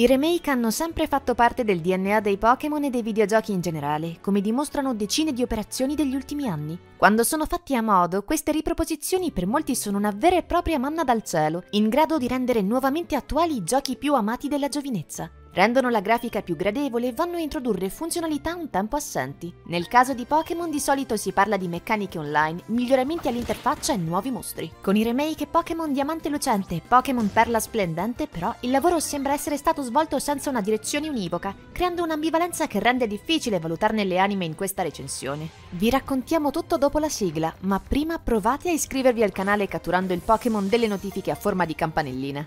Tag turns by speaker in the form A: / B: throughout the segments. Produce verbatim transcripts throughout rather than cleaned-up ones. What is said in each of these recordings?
A: I remake hanno sempre fatto parte del D N A dei Pokémon e dei videogiochi in generale, come dimostrano decine di operazioni degli ultimi anni. Quando sono fatti a modo, queste riproposizioni per molti sono una vera e propria manna dal cielo, in grado di rendere nuovamente attuali i giochi più amati della giovinezza. Rendono la grafica più gradevole e vanno a introdurre funzionalità un tempo assenti. Nel caso di Pokémon di solito si parla di meccaniche online, miglioramenti all'interfaccia e nuovi mostri. Con i remake Pokémon Diamante Lucente e Pokémon Perla Splendente, però, il lavoro sembra essere stato svolto senza una direzione univoca, creando un'ambivalenza che rende difficile valutarne le anime in questa recensione. Vi raccontiamo tutto dopo la sigla, ma prima provate a iscrivervi al canale catturando il Pokémon delle notifiche a forma di campanellina.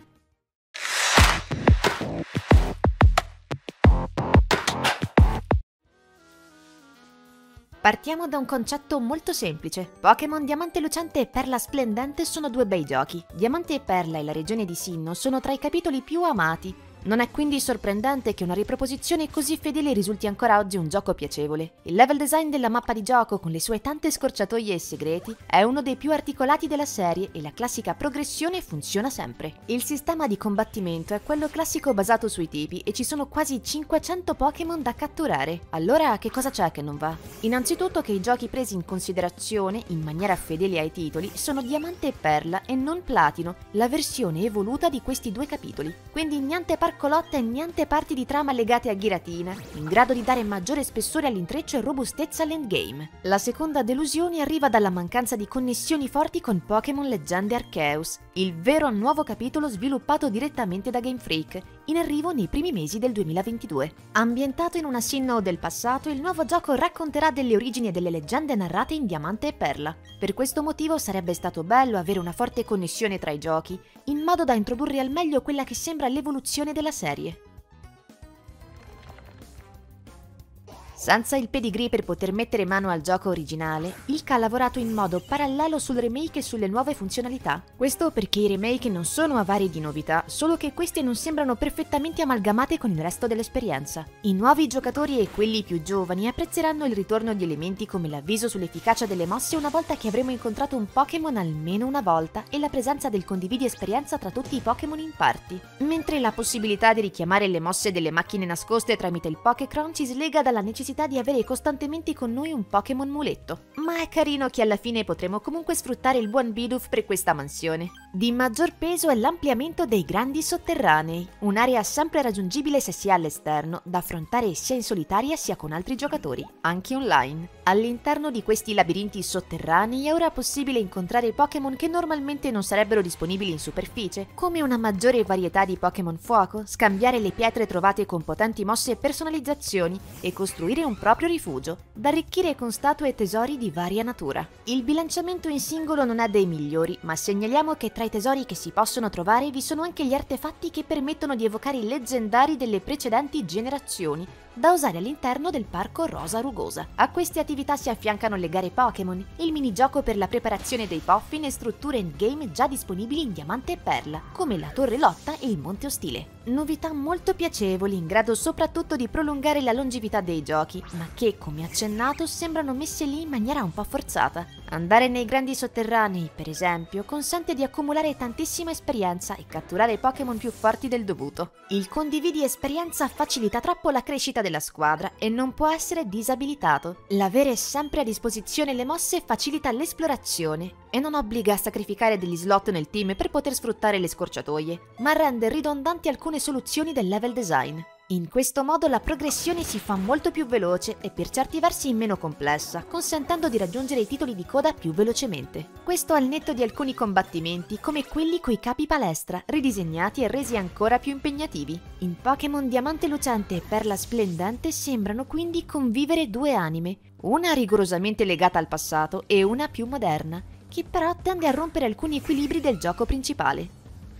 A: Partiamo da un concetto molto semplice. Pokémon Diamante Lucente e Perla Splendente sono due bei giochi. Diamante e Perla e la regione di Sinnoh sono tra i capitoli più amati. Non è quindi sorprendente che una riproposizione così fedele risulti ancora oggi un gioco piacevole. Il level design della mappa di gioco, con le sue tante scorciatoie e segreti, è uno dei più articolati della serie e la classica progressione funziona sempre. Il sistema di combattimento è quello classico basato sui tipi e ci sono quasi cinquecento Pokémon da catturare. Allora che cosa c'è che non va? Innanzitutto che i giochi presi in considerazione, in maniera fedele ai titoli, sono Diamante e Perla e non Platino, la versione evoluta di questi due capitoli. Quindi niente par colotta e niente parti di trama legate a Giratina, in grado di dare maggiore spessore all'intreccio e robustezza all'endgame. La seconda delusione arriva dalla mancanza di connessioni forti con Pokémon Leggende Arceus, il vero nuovo capitolo sviluppato direttamente da Game Freak, in arrivo nei primi mesi del duemilaventidue. Ambientato in una Sinnoh del passato, il nuovo gioco racconterà delle origini e delle leggende narrate in Diamante e Perla. Per questo motivo sarebbe stato bello avere una forte connessione tra i giochi, in modo da introdurre al meglio quella che sembra l'evoluzione della serie. Senza il pedigree per poter mettere mano al gioco originale, I L K ha lavorato in modo parallelo sul remake e sulle nuove funzionalità. Questo perché i remake non sono avari di novità, solo che queste non sembrano perfettamente amalgamate con il resto dell'esperienza. I nuovi giocatori e quelli più giovani apprezzeranno il ritorno di elementi come l'avviso sull'efficacia delle mosse una volta che avremo incontrato un Pokémon almeno una volta e la presenza del condividi esperienza tra tutti i Pokémon in party. Mentre la possibilità di richiamare le mosse delle macchine nascoste tramite il Pokécron ci slega dalla necessità di avere costantemente con noi un Pokémon muletto. Ma è carino che alla fine potremo comunque sfruttare il buon Bidoof per questa mansione. Di maggior peso è l'ampliamento dei grandi sotterranei, un'area sempre raggiungibile se si è all'esterno, da affrontare sia in solitaria sia con altri giocatori, anche online. All'interno di questi labirinti sotterranei è ora possibile incontrare Pokémon che normalmente non sarebbero disponibili in superficie, come una maggiore varietà di Pokémon fuoco, scambiare le pietre trovate con potenti mosse e personalizzazioni e costruire un proprio rifugio, da arricchire con statue e tesori di varia natura. Il bilanciamento in singolo non è dei migliori, ma segnaliamo che tra i tesori che si possono trovare vi sono anche gli artefatti che permettono di evocare i leggendari delle precedenti generazioni, da usare all'interno del parco Rosa Rugosa. A queste attività si affiancano le gare Pokémon, il minigioco per la preparazione dei Poffin e strutture endgame già disponibili in Diamante e Perla, come la Torre Lotta e il Monte Ostile. Novità molto piacevoli, in grado soprattutto di prolungare la longevità dei giochi, ma che, come accennato, sembrano messe lì in maniera un po' forzata. Andare nei grandi sotterranei, per esempio, consente di accumulare tantissima esperienza e catturare Pokémon più forti del dovuto. Il condividi esperienza facilita troppo la crescita della squadra e non può essere disabilitato. L'avere sempre a disposizione le mosse facilita l'esplorazione e non obbliga a sacrificare degli slot nel team per poter sfruttare le scorciatoie, ma rende ridondanti alcune soluzioni del level design. In questo modo la progressione si fa molto più veloce e per certi versi meno complessa, consentendo di raggiungere i titoli di coda più velocemente. Questo al netto di alcuni combattimenti, come quelli coi capi palestra, ridisegnati e resi ancora più impegnativi. In Pokémon Diamante Lucente e Perla Splendente sembrano quindi convivere due anime, una rigorosamente legata al passato e una più moderna, che però tende a rompere alcuni equilibri del gioco principale.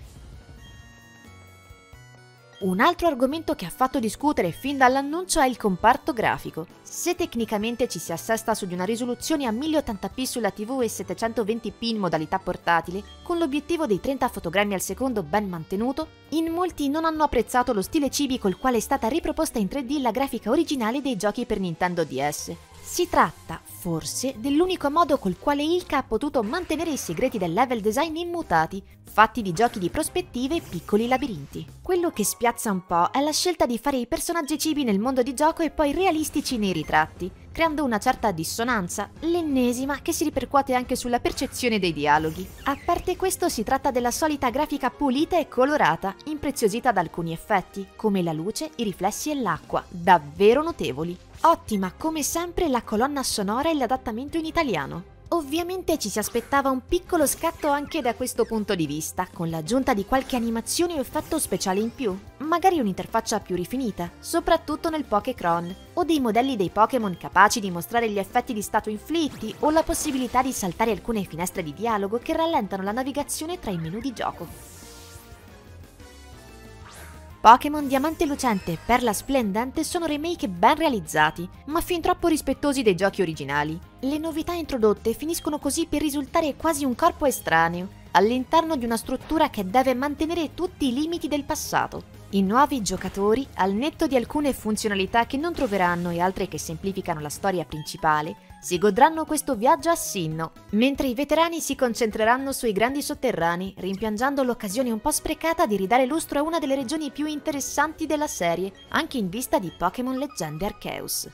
A: Un altro argomento che ha fatto discutere fin dall'annuncio è il comparto grafico. Se tecnicamente ci si assesta su di una risoluzione a mille ottanta p sulla tivù e settecentoventi p in modalità portatile, con l'obiettivo dei trenta fotogrammi al secondo ben mantenuto, in molti non hanno apprezzato lo stile chibi col quale è stata riproposta in tre D la grafica originale dei giochi per Nintendo D S. Si tratta, forse, dell'unico modo col quale Ilka ha potuto mantenere i segreti del level design immutati, fatti di giochi di prospettive e piccoli labirinti. Quello che spiazza un po' è la scelta di fare i personaggi cibi nel mondo di gioco e poi realistici nei ritratti, creando una certa dissonanza, l'ennesima che si ripercuote anche sulla percezione dei dialoghi. A parte questo, si tratta della solita grafica pulita e colorata, impreziosita da alcuni effetti, come la luce, i riflessi e l'acqua, davvero notevoli. Ottima come sempre la colonna sonora e l'adattamento in italiano. Ovviamente ci si aspettava un piccolo scatto anche da questo punto di vista, con l'aggiunta di qualche animazione o effetto speciale in più, magari un'interfaccia più rifinita, soprattutto nel Pokécron, o dei modelli dei Pokémon capaci di mostrare gli effetti di stato inflitti o la possibilità di saltare alcune finestre di dialogo che rallentano la navigazione tra i menu di gioco. Pokémon Diamante Lucente e Perla Splendente sono remake ben realizzati, ma fin troppo rispettosi dei giochi originali. Le novità introdotte finiscono così per risultare quasi un corpo estraneo, all'interno di una struttura che deve mantenere tutti i limiti del passato. I nuovi giocatori, al netto di alcune funzionalità che non troveranno e altre che semplificano la storia principale, si godranno questo viaggio a Sinnoh, mentre i veterani si concentreranno sui grandi sotterranei, rimpiangendo l'occasione un po' sprecata di ridare lustro a una delle regioni più interessanti della serie, anche in vista di Pokémon Leggende Arceus.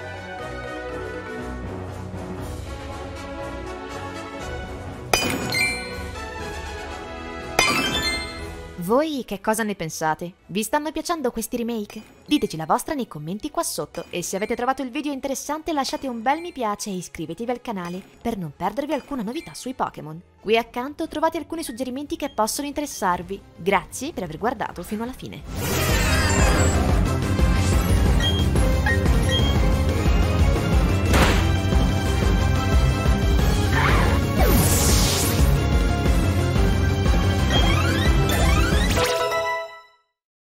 A: Voi che cosa ne pensate? Vi stanno piacendo questi remake? Diteci la vostra nei commenti qua sotto e se avete trovato il video interessante lasciate un bel mi piace e iscrivetevi al canale per non perdervi alcuna novità sui Pokémon. Qui accanto trovate alcuni suggerimenti che possono interessarvi. Grazie per aver guardato fino alla fine.